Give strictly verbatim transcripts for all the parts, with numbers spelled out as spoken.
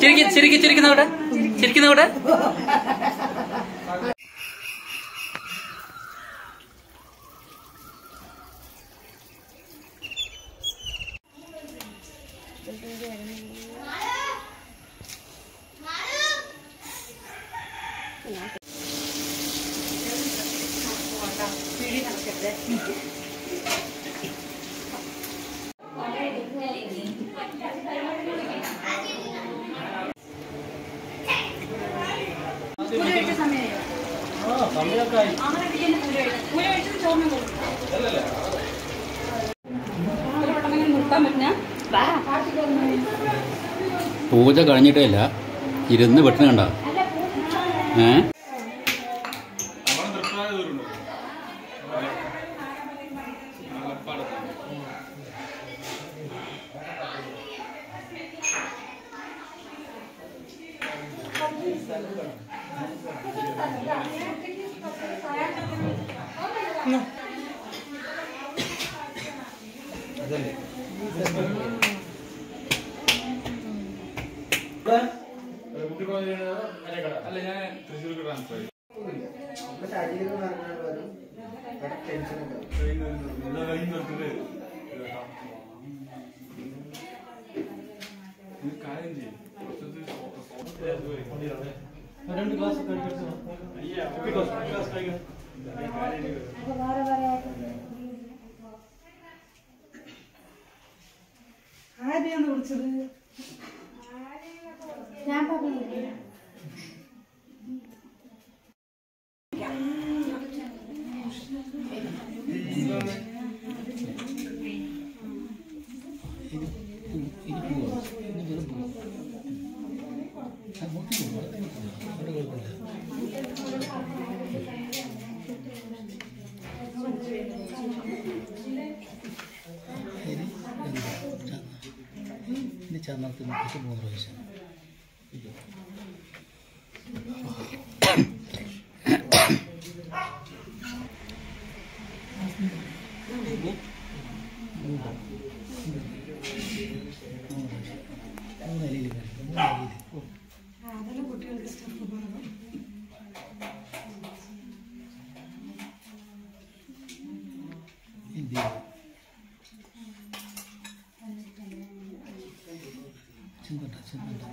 ചിരിക്കും ചിരിക്കും ചിരിക്കുന്നവിടെ ചിരിക്കുന്നവിടെ പൂജ കഴിഞ്ഞിട്ടേ ഇല്ല ഇരുന്ന് വെട്ടണ കണ്ട ഏ അല്ല ഞാൻ തൃശ്ശൂർക്ക് ട്രാൻസ്ഫർ ചെയ്തു. കാര്യം ചെയ്യും രണ്ട് ക്ലാസ് ആരെയാണ് വിളിച്ചത്? ഞാൻ പറഞ്ഞില്ലേ ചാനത്തിൽ മുപ്പത്തി മൂന്ന് പ്രാവശ്യം അതെല്ലാം കുട്ടികൾക്ക് ഇഷ്ടപ്പെടുന്നു. ചിന്തണ്ട ചിന്തണ്ട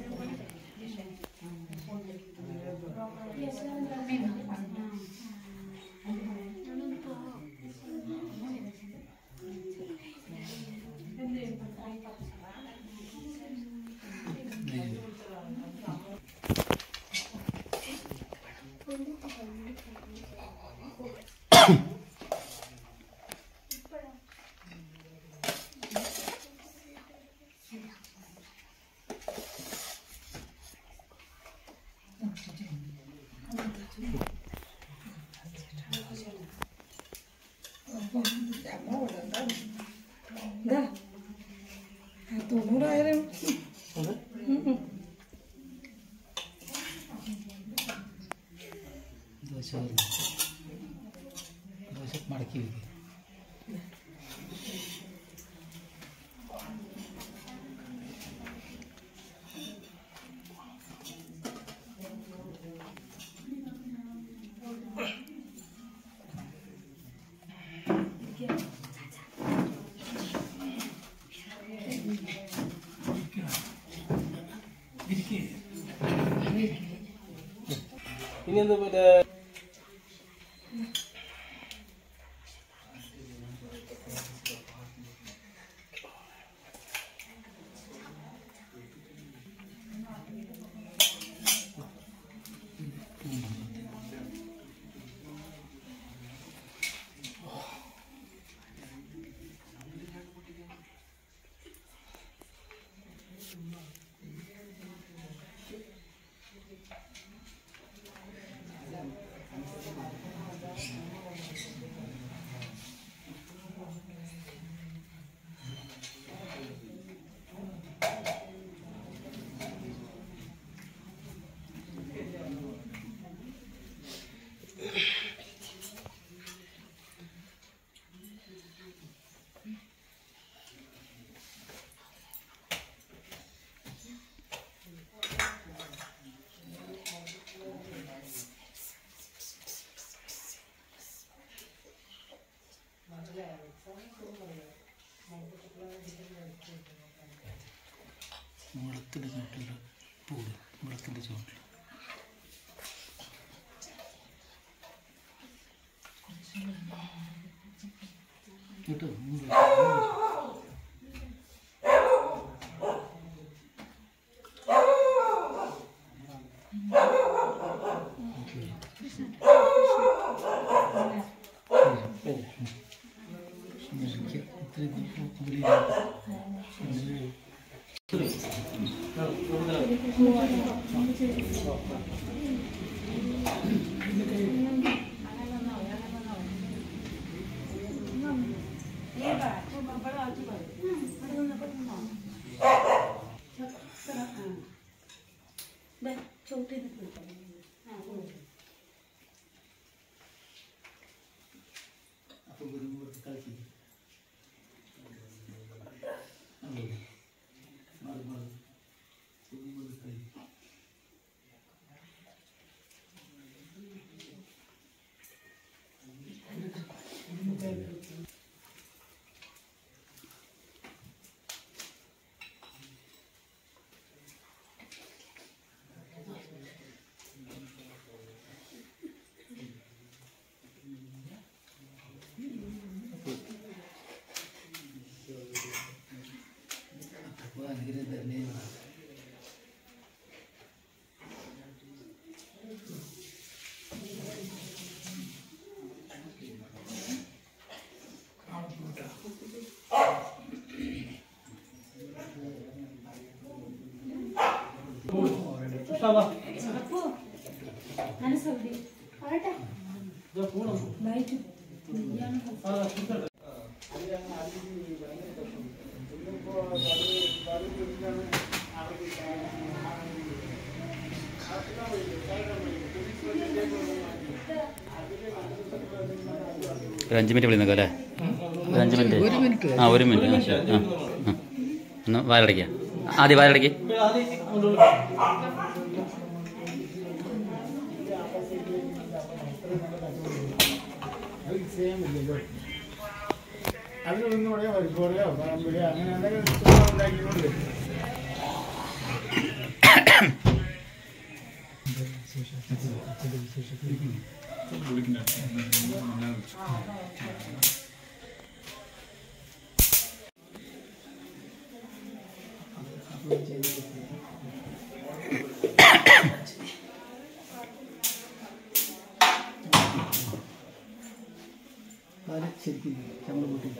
തൊണ്ണൂറായിരം ദോശ ദോശ മടക്കി വയ്ക്കുക. ഇനി എന്താ മറ്റേ മരത്തിൻ്റെ ചുവട്ടിൽ പൂവ് മരത്തിൻ്റെ ചുവട്ടിൽ കേട്ടോ. ഒരു അഞ്ച് മിനിറ്റ് വിളിക്കുന്നേക്കോ അല്ലേ? ഒരു അഞ്ച് മിനിറ്റ്. ആ ഒരു മിനിറ്റ്. ആ ശരി. ആ ആ ഒന്ന് വാലടയ്ക്കുക. ആദ്യം വാലടയ്ക്ക്. അതിനൊന്നും പറയാ പരിപ്പോറിയോ പറമ്പിലോ അങ്ങനെ എന്തെങ്കിലും ഉണ്ടാക്കിക്കൊണ്ട് ശരിക്കും നമ്മൾ കൂട്ടി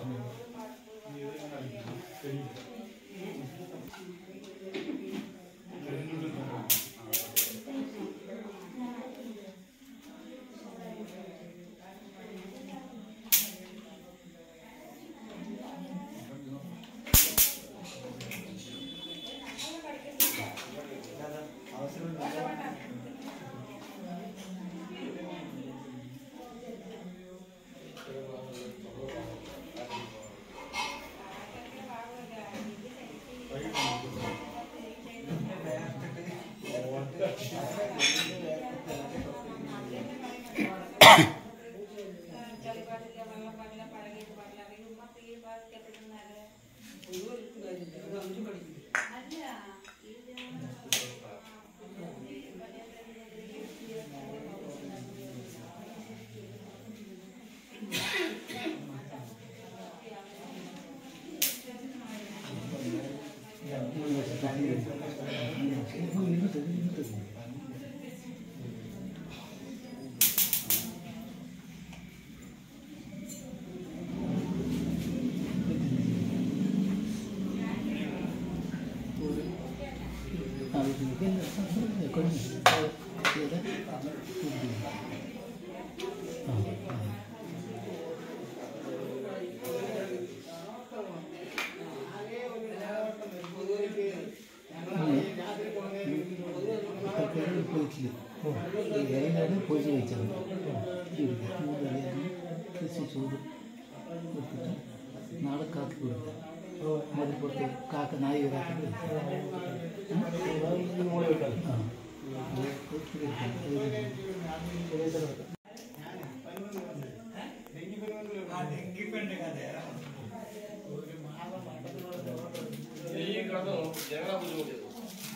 ഇലയിലാണ് പൂജ വെച്ചത്. മൂന്ന് ഇലയാണ് കൃഷി ചൂട് കൊടുത്തിട്ട് നാളെ കാക്കി കൊടുക്കുക. അതിൽ പുറത്ത് കാക്ക നായി വരാത്ത ഈ കടന്നു ഞങ്ങളെ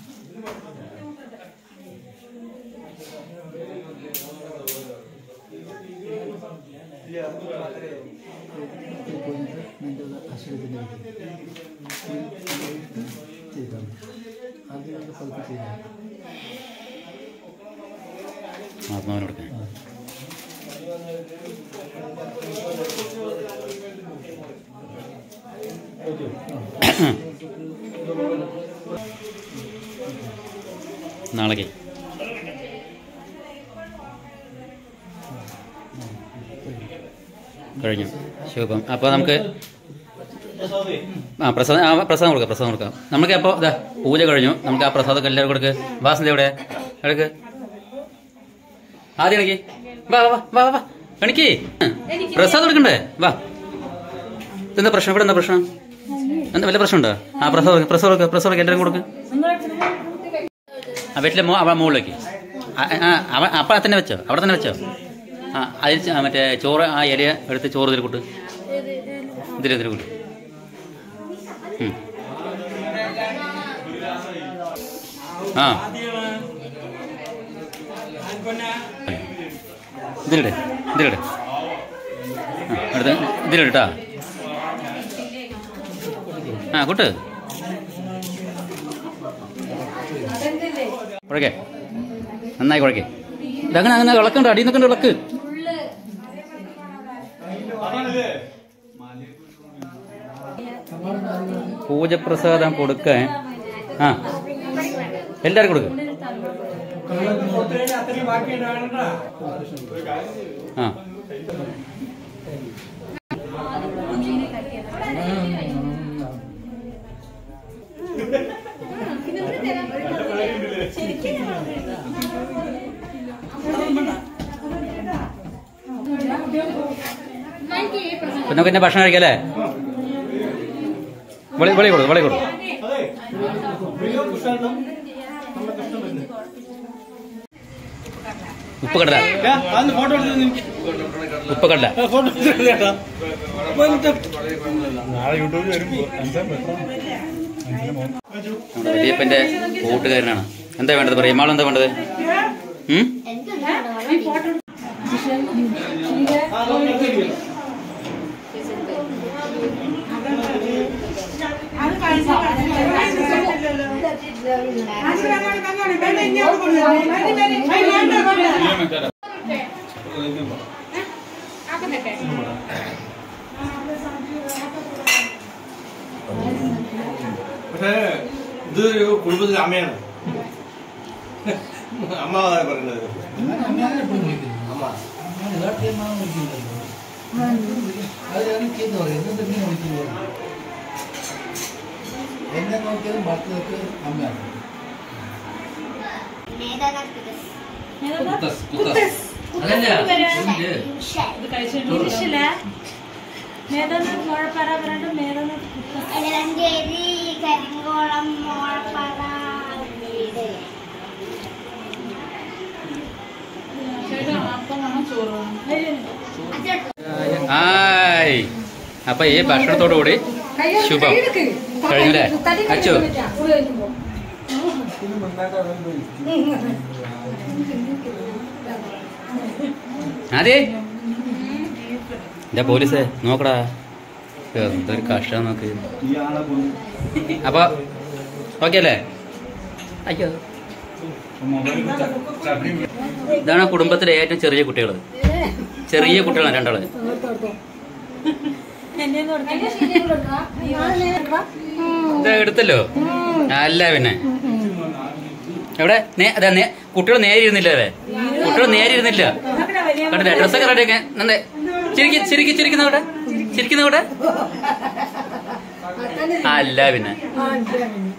കൊടുത്ത് ചെയ്താൽ ആത്മാവിന് കൊടുക്കാൻ. നാളേക്ക് കഴിഞ്ഞു. ശുഭം. അപ്പോൾ നമുക്ക് ആ പ്രസാദം ആ പ്രസാദം കൊടുക്കാം പ്രസാദം കൊടുക്കാം നമുക്ക്. അപ്പോൾ ഇതാ പൂജ കഴിഞ്ഞു. നമുക്ക് ആ പ്രസാദമൊക്കെ എല്ലാവരും കൊടുക്ക്. വാസന്തി എവിടെ എടുക്ക്. ആദ്യം എണിക്ക്. വാ വാ വാ വാ എണിക്ക്. പ്രസാദം എടുക്കണ്ടേ? വാ. എന്താ പ്രശ്നം? ഇവിടെ എന്താ പ്രശ്നം? എന്താ വല്ല പ്രശ്നമുണ്ടോ? ആ പ്രസാദം പ്രസാദം കൊടുക്കുക. പ്രസാദം എല്ലാവരും കൊടുക്ക്. ആ വീട്ടിലെ മോ അവ മുകളിലേക്ക് അവ അപ്പം തന്നെ വെച്ചോ. അവിടെ തന്നെ വെച്ചോ. ആ അതിൽ മറ്റേ ചോറ് ആ ഇല എടുത്ത് ചോറ് ഇതിൽ കൂട്ട്. ഇതിൽ ഇതിൽ കൂട്ട്. ആ ഇതിലിടെ ഇതിലിടെ അടുത്ത് ഇതിലിട്ടാ. ആ കൂട്ട് കുഴക്കേ. നന്നായി കുഴക്കേ. ഇതങ്ങനെ അങ്ങനെ ഇളക്കണ്ട. അടിയിൽ നിൽക്കണ്ട ഇളക്ക്. പൂജപ്രസാദം കൊടുക്കാൻ ആ എല്ലാവർക്കും കൊടുക്കും. ആ പിന്നെ നമുക്ക് പിന്നെ ഭക്ഷണം കഴിക്കല്ലേ? വെളി വെളി കൊടുക്കും വെളി കൊടുക്കും. ഉപ്പ് കടല ഉപ്പ് കടല വലിയപ്പന്റെ കൂട്ടുകാരനാണ്. എന്താ വേണ്ടത് പറയും. മാൾ എന്താ വേണ്ടത്? പക്ഷേ ഇത് കുടുംബത്തിലെ അമ്മയാണ്. അമ്മ പറയുന്നത് അമ്മ ചെയ്തു പറയും. എന്നിട്ട് എന്നെ വിളിക്കുന്നത് എന്നെ നോക്കിയാലും ഭർത്തർക്ക് അമ്മയാണ്. കരിങ്കോളം മോളപ്പാറ ഹായ്. അപ്പൊ ഈ ഭക്ഷണത്തോടു കൂടി ശുഭം കഴിഞ്ഞല്ലേ? അച്ചു അതെ എന്താ പോലീസേ നോക്കടാ. എന്തൊരു കഷ്ടം നോക്ക്. അപ്പൊ ഓക്കെ അല്ലേ? അയ്യോ ഇതാണ് കുടുംബത്തിലെ ഏറ്റവും ചെറിയ കുട്ടികൾ. ചെറിയ കുട്ടികളാണ് രണ്ടാള്. ഇതാ എടുത്തല്ലോ. അല്ല പിന്നെ എവിടെ കുട്ടികൾ നേരെ ഇരുന്നില്ല. അതെ കുട്ടികൾ നേരെ ഇരുന്നില്ല. കണ്ടില്ലേ ഡ്രസ്സൊക്കെ റെഡിയൊക്കെ നന്നേ. ചിരിക്കി ചിരിക്കി ചിരിക്കുന്നവിടെ ചിരിക്കുന്നവിടെ അല്ല പിന്നെ